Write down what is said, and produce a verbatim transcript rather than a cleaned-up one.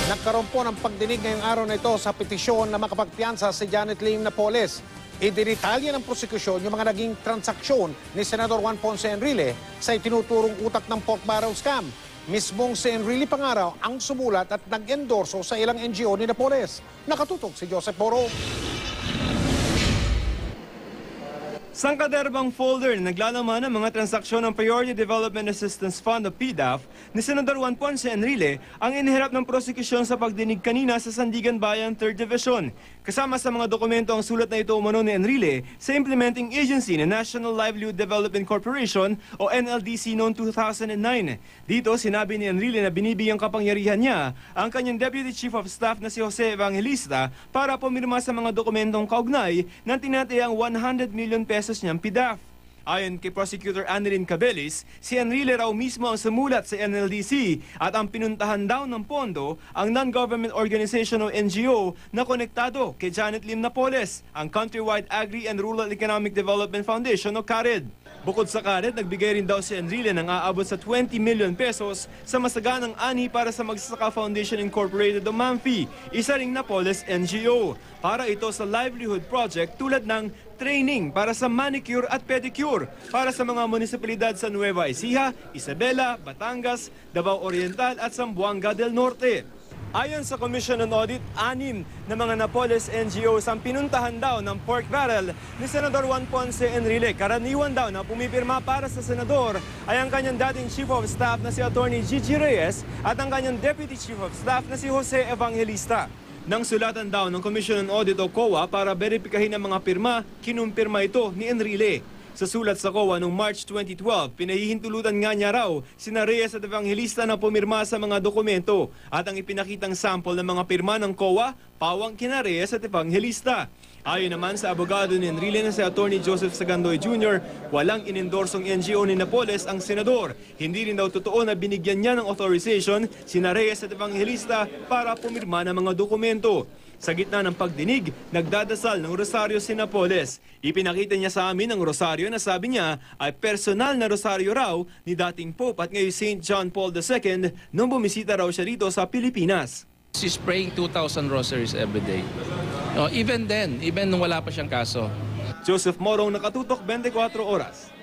Nagkaroon po ng pagdinig ngayong araw na ito sa petisyon na makapagpiyansa si Janet Lim Napoles. Idinitalya ng prosekusyon yung mga naging transaksyon ni Senador Juan Ponce Enrile sa itinuturong utak ng pork barrel scam. Mismong si Enrile Pangaraw ang sumulat at nag-endorso sa ilang N G O ni Napoles. Nakatutok si Joseph Poro. Sangkaderbang folder na naglalaman ng mga transaksyon ng Priority Development Assistance Fund o P D A F ni Senador Juan Ponce Enrile ang inihirap ng prosekusyon sa pagdinig kanina sa Sandigan Bayan third Division. Kasama sa mga dokumento ang sulat na ito umano ni Enrile sa implementing agency ng National Livelihood Development Corporation o N L D C noong two thousand nine. Dito sinabi ni Enrile na binibigyang kapangyarihan niya ang kanyang Deputy Chief of Staff na si Jose Evangelista para pumirma sa mga dokumentong kaugnay ng tinatayang one hundred million pesos niyang P D A F. Ayon kay Prosecutor Annalyn Cabelis, si Enrile raw mismo ang sumulat sa N L D C at ang pinuntahan daw ng pondo ang non-government organization o N G O na konektado kay Janet Lim Napoles, ang Countrywide Agri and Rural Economic Development Foundation o C A R E D. Bukod sa C A R E D, nagbigay rin daw si Enrile ng aabot sa twenty million pesos sa masaganang ani para sa Magsasaka Foundation Incorporated o MAMFI, isa ring Napoles N G O, para ito sa livelihood project tulad ng training para sa manicure at pedicure para sa mga munisipalidad sa Nueva Ecija, Isabela, Batangas, Davao Oriental at Zamboanga del Norte. Ayon sa Commission on Audit, anim na mga Napoles N G Os ang pinuntahan daw ng pork barrel ni Senador Juan Ponce Enrile. Karaniwan daw na pumipirma para sa senador ay ang kanyang dating Chief of Staff na si Attorney Gigi Reyes at ang kanyang Deputy Chief of Staff na si Jose Evangelista. Nang sulatan daw ng Commission on Audit o C O A para beripikahin ang mga pirma, kinumpirma ito ni Enrile. Sa sulat sa C O A noong March twenty twelve, pinahihintulutan nga niya raw sina Reyes at Evangelista na pumirma sa mga dokumento at ang ipinakitang sample ng mga pirma ng C O A, pawang kina Reyes at Evangelista. Ayon naman sa abogado ni Enrile na si Attorney Joseph Sagandoy Junior, walang inendorsong N G O ni Napoles ang senador. Hindi rin daw totoo na binigyan niya ng authorization sina Reyes at Evangelista para pumirma ng mga dokumento. Sa gitna ng pagdinig, nagdadasal ng rosaryo si Napoles. Ipinakita niya sa amin ang rosaryo na sabi niya ay personal na rosaryo raw ni dating Pope at ngayon Saint John Paul the Second nung bumisita raw siya rito sa Pilipinas. She's praying two thousand rosaries every day. No, even then, even nung wala pa siyang kaso. Joseph Morong, Nakatutok, twenty-four oras.